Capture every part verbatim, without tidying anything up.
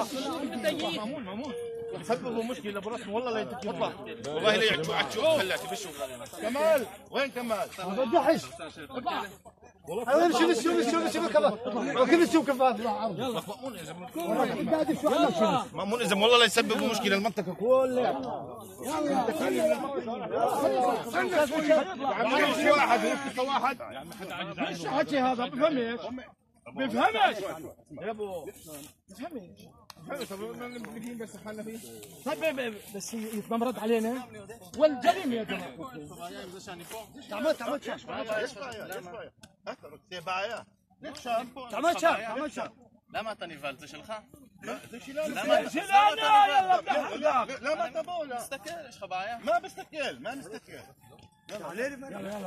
مامون مامون سببوا مشكله برسم والله لا يتكلم والله لا يعجبوا عجوا خلاتي بشو كمال وين كمال؟ هذا دحش والله امشي امشي امشي امشي كمان وكل شيء كفاف يلا مامون اذا مامون اذا والله لا يسببوا مشكله المنطقه كلها يلا واحد واحد مش حكي هذا بفهمش بفهمش يا ابو بفهمش طب بس حالنا فيه طيب بس يتمرد علينا والجريمه يا جماعه تعمل تعمل شاش تعمل شاش تعمل شاش لا ما تاني فالت شلخه لا لا ما تبولا استكل ايش خبايا ما بستكل ما نستكل يلا يلا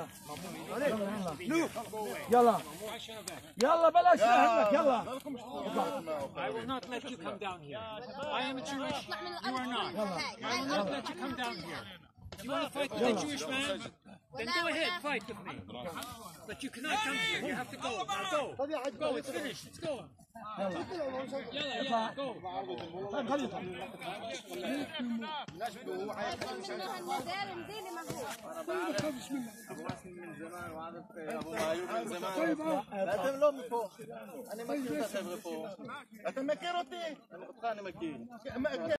يلا يلا بلاش نهلك يلا I will not let you come down here. I am a Jewish. You are not. I will not let you come down here. You want to fight with a Jewish man? Then go ahead, fight with me. But you cannot come here. You have to go. Now go. Go. It's finished. It's going. يلا يلا go. من زمان وعارف ابو ايوب من زمان لا تملوا من فوق انا مكير فوق انت مكير اوتي انا بتخانق مكير